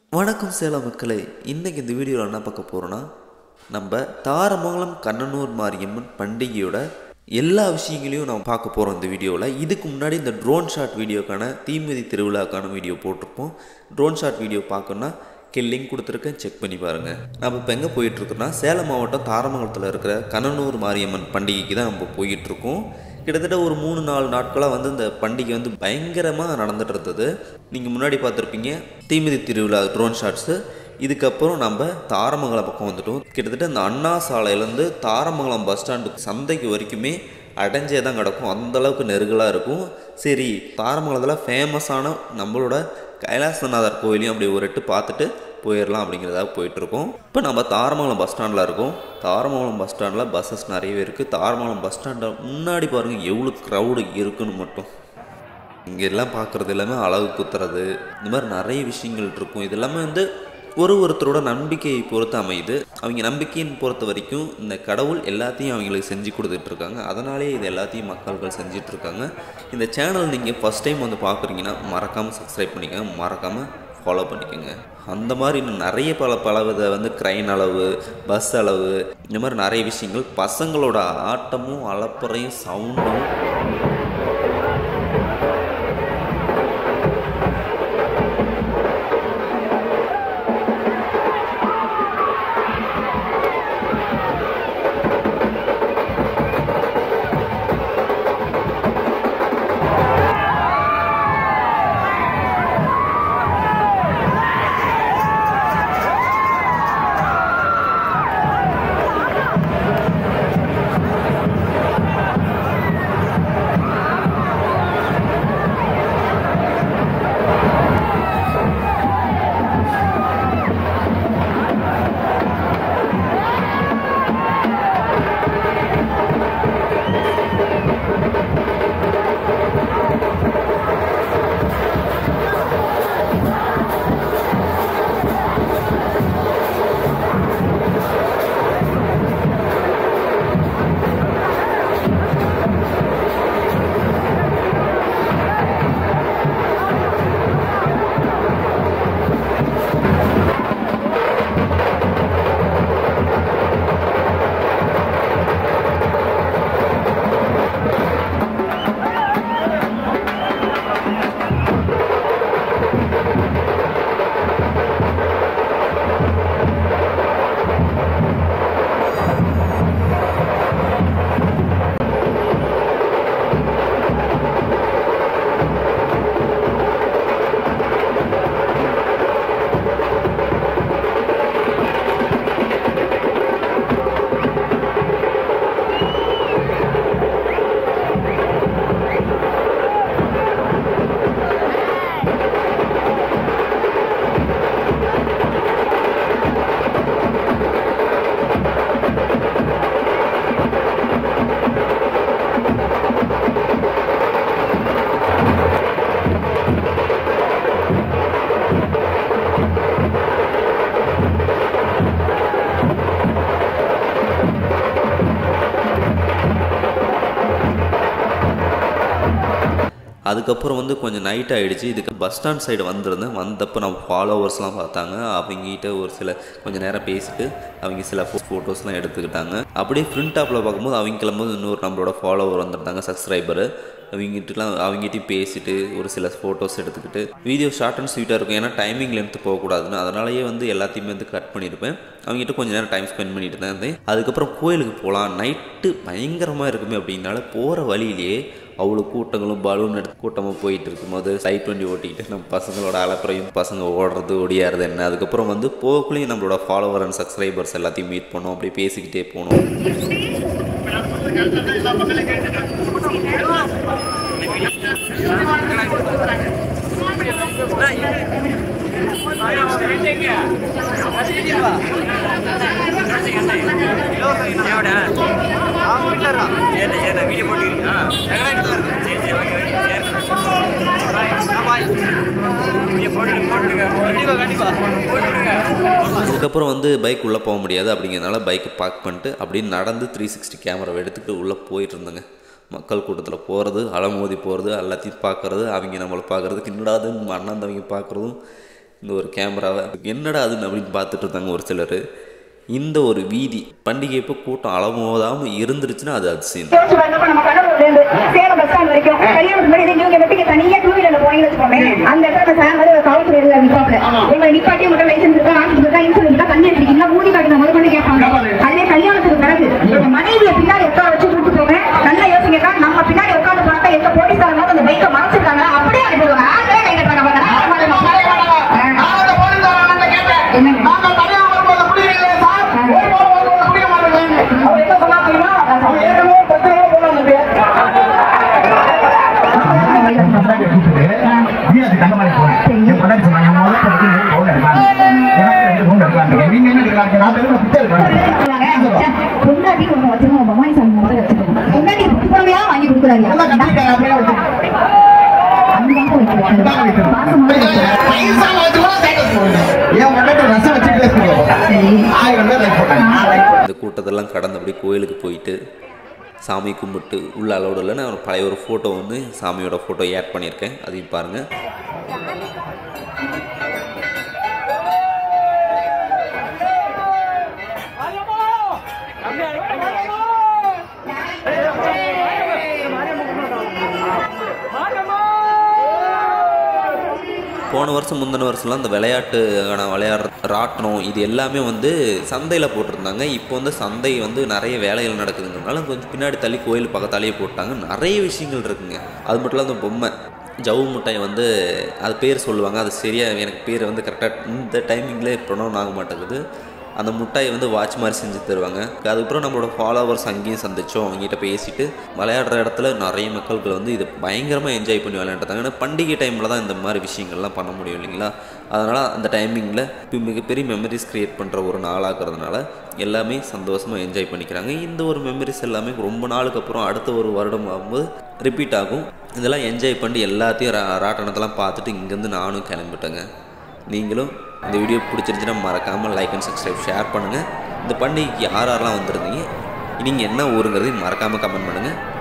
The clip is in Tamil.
வணக்கம் சேலம் மக்களே. இன்றைக்கி இந்த வீடியோவில் என்ன பார்க்க போகிறோன்னா, நம்ம தாரமங்கலம் கண்ணனூர் மாரியம்மன் பண்டிகையோட எல்லா விஷயங்களையும் நம்ம பார்க்க போகிறோம் இந்த வீடியோவில். இதுக்கு முன்னாடி இந்த ட்ரோன் ஷாட் வீடியோக்கான தீமிதி திருவிழாக்கான வீடியோ போட்டிருப்போம். ட்ரோன் ஷாட் வீடியோ பார்க்கணுன்னா லிங்க் கொடுத்துருக்கேன், செக் பண்ணி பாருங்கள். நம்ம இப்போ எங்கே போயிட்டுருக்கோன்னா, சேலம் மாவட்டம் தாரமங்கலத்தில் இருக்கிற கண்ணனூர் மாரியம்மன் பண்டிகைக்கு தான் நம்ம போயிட்டுருக்கோம். கிட்டத்தட்ட ஒரு 3-4 நாட்களாக இந்த பண்டிகை பயங்கரமாக நடந்துட்டு இருந்தது. நீங்கள் முன்னாடி பார்த்துருப்பீங்க தீமிதி திருவிழா ட்ரோன் ஷாட்ஸு. இதுக்கப்புறம் நம்ம தாரமங்கலம் பக்கம் வந்துட்டோம். கிட்டத்தட்ட இந்த அண்ணா சாலையிலேருந்து தாரமங்கலம் பஸ் ஸ்டாண்டு சந்தைக்கு வரைக்குமே அடைஞ்சே தான் கிடக்கும், அந்தளவுக்கு நெருகலாக இருக்கும். சரி, தாரமங்கலத்தில் ஃபேமஸான நம்மளோட கைலாசநாதர் கோயிலையும் அப்படி ஒரு எட்டு பார்த்துட்டு போயிடலாம் அப்படிங்கிறதாக போயிட்டுருக்கோம். இப்போ நம்ம தாரமங்கலம் பஸ் ஸ்டாண்டில் இருக்கோம். தாரமங்கலம் பஸ் ஸ்டாண்டில் பஸ்ஸஸ் நிறையவே இருக்குது. தாரமங்கலம் பஸ் ஸ்டாண்டில் முன்னாடி பாருங்கள் எவ்வளோ க்ரௌடு இருக்குன்னு மட்டும். இங்கே எல்லாம் பார்க்குறது எல்லாமே அழகு குத்துறது, இந்த மாதிரி நிறைய விஷயங்கள் இருக்கும். இது எல்லாமே ஒருத்தரோட நம்பிக்கையை பொறுத்து அமையுது. அவங்க நம்பிக்கையின் பொறுத்த வரைக்கும் இந்த கடவுள் எல்லாத்தையும் அவங்களுக்கு செஞ்சு கொடுத்துட்ருக்காங்க. அதனாலே இது எல்லாத்தையும் மக்கள்கள் செஞ்சிட்ருக்காங்க. இந்த சேனல் நீங்கள் ஃபஸ்ட் டைம் பார்க்குறீங்கன்னா மறக்காமல் சப்ஸ்கிரைப் பண்ணிக்கோங்க, மறக்காமல் ஃபாலோ பண்ணிக்கோங்க. அந்த மாதிரி இன்னும் நிறைய பல வித க்ரைன் அளவு, பஸ் அளவு, இந்த மாதிரி நிறைய விஷயங்கள், பசங்களோட ஆட்டமும் அலப்பறையும் சவுண்டும் அதுக்கப்புறம் கொஞ்சம் நைட் ஆகிடுச்சு. இதுக்கு பஸ் ஸ்டாண்ட் சைடு வந்தப்போ நம்ம ஃபாலோவர்ஸ்லாம் பார்த்தாங்க. அவங்ககிட்ட ஒரு சில கொஞ்சம் நேரம் பேசிட்டு அவங்க சில ஃபோட்டோஸ்லாம் எடுத்துக்கிட்டாங்க. அப்படியே ஃப்ரண்ட் டாப்பில் பார்க்கும்போது அவங்க கிளம்பும்போது இன்னொரு நம்மளோட ஃபாலோவர் வந்துருந்தாங்க, சப்ஸ்கிரைபரு. அவங்ககிட்டையும் பேசிட்டு ஒரு சில ஃபோட்டோஸ் எடுத்துக்கிட்டு வீடியோ ஷார்ட் அண்ட் ஸ்வீட்டாக இருக்கும். ஏன்னா டைமிங் லென்த்து போகக்கூடாதுன்னு அதனாலேயே எல்லாத்தையுமே கட் பண்ணியிருப்பேன். அவங்ககிட்ட கொஞ்சம் நேரம் டைம் ஸ்பெண்ட் பண்ணிட்டு தான் இருந்தேன். அதுக்கப்புறம் கோயிலுக்கு போகலாம், நைட்டு பயங்கரமாக இருக்குமே அப்படின்னால போகிற வழியிலேயே அவ்வளோ கூட்டங்களும் பலூன் எடுத்து கூட்டமாக போயிட்டு இருக்கும்போது சைட் வண்டி ஓட்டிக்கிட்டு நம்ம பசங்களோட அலப்பறையும், பசங்க ஓடுறது ஒடியாறது என்ன, அதுக்கப்புறம் போகக்குள்ளேயும் நம்மளோட ஃபாலோவர் அண்ட் சப்ஸ்கிரைபர்ஸ் எல்லாத்தையும் மீட் பண்ணோம். அப்படியே பேசிக்கிட்டே போனோம். அதுக்கப்புறம் பைக் உள்ளே போக முடியாது அப்படிங்கிறதுனால பைக்கை பார்க் பண்ணிட்டு அப்படியே நடந்து 360 கேமராவை எடுத்துகிட்டு உள்ளே போயிட்டு இருந்தேங்க. மக்கள் கூட்டத்தில் போகிறது, அலமோதி போகிறது, எல்லாத்தையும் பார்க்குறது, அவங்க நம்மளை பார்க்குறதுக்கு இன்னடாதுன்னு அண்ணாந்தவங்க பார்க்குறதும் இந்த ஒரு கேமராவை. என்னடா அதுன்னு அப்படின்னு பார்த்துட்டு இருந்தாங்க ஒரு சிலர். இந்த ஒரு வீதி பண்டிகை இப்போ கூட்டம் அளவோதாமல் இருந்துருச்சுன்னா அது அதிசயம். மனைவியை பின்னாடி எத்தனை வச்சு கூட்டு போங்க. நல்லா யோசிங்க. நம்ம பின்னாடி உட்காந்து பார்த்தா எங்க போலீஸ்காரங்க அந்த பைக்கை மறைச்சிருக்காங்க. அப்படியே அனுப்பிடுவாங்க. இந்த கூட்டத்தெல்லாம் கடந்தபடி கோயிலுக்கு போயிட்டு சாமி கும்பிட்டு உள்ள அளவோட இல்லை. நான் பழைய ஒரு ஃபோட்டோ வந்து சாமியோட ஃபோட்டோ ஆட் பண்ணியிருக்கேன், அதையும் பாருங்கள். போன வருஷம் முந்தின வருஷம்லாம் இந்த விளையாடுற ராட்டனம் இது எல்லாமே வந்து சந்தையில் போட்டிருந்தாங்க. இப்போ வந்து சந்தை வந்து நிறைய வேலைகள் நடக்குதுங்கிறதுனால கொஞ்சம் பின்னாடி தள்ளி கோயில் பக்கத்தாலேயே போட்டாங்க. நிறைய விஷயங்கள் இருக்குங்க. அது மட்டும் இல்லாமல் அந்த பொம்மை ஜவு மிட்டாய் வந்து அது பேர் சொல்லுவாங்க, அது சரியாக எனக்கு பேர் வந்து கரெக்டாக இந்த டைமிங்கில் ப்ரொனவுன் ஆக மாட்டேங்குது. அந்த முட்டாயை வந்து வாட்ச் மாதிரி செஞ்சு தருவாங்க. அதுக்கப்புறம் நம்மளோட ஃபாலோவர்ஸ் அங்கேயும் சந்தித்தோம். அவங்ககிட்ட பேசிட்டு விளையாடுற இடத்துல நிறைய மக்கள்கள் வந்து இதை பயங்கரமாக என்ஜாய் பண்ணி விளையாண்டுட்டாங்க. ஏன்னா பண்டிகை டைமில் தான் இந்த மாதிரி விஷயங்கள்லாம் பண்ண முடியும் இல்லைங்களா. அதனால் அந்த டைமிங்கில் மிகப்பெரிய மெமரிஸ் க்ரியேட் பண்ணுற ஒரு நாளாகிறதுனால எல்லாமே சந்தோஷமாக என்ஜாய் பண்ணிக்கிறாங்க. இந்த ஒரு மெமரிஸ் எல்லாமே ரொம்ப நாளுக்கு அப்புறம் அடுத்த ஒரு வருடம் ஆகும்போது ரிப்பீட் ஆகும். இதெல்லாம் என்ஜாய் பண்ணி எல்லாத்தையும் ராட்டனத்தெல்லாம் பார்த்துட்டு இங்கேருந்து நானும் கிளம்பிட்டேங்க. நீங்களும் இந்த வீடியோ பிடிச்சிருந்துச்சுன்னா மறக்காமல் லைக் அண்ட் சப்ஸ்கிரைப் ஷேர் பண்ணுங்கள். இந்த பண்டிகைக்கு யாரெல்லாம் வந்திருந்தீங்க, நீங்கள் என்ன ஊருங்கிறதையும் மறக்காமல் கமெண்ட் பண்ணுங்கள்.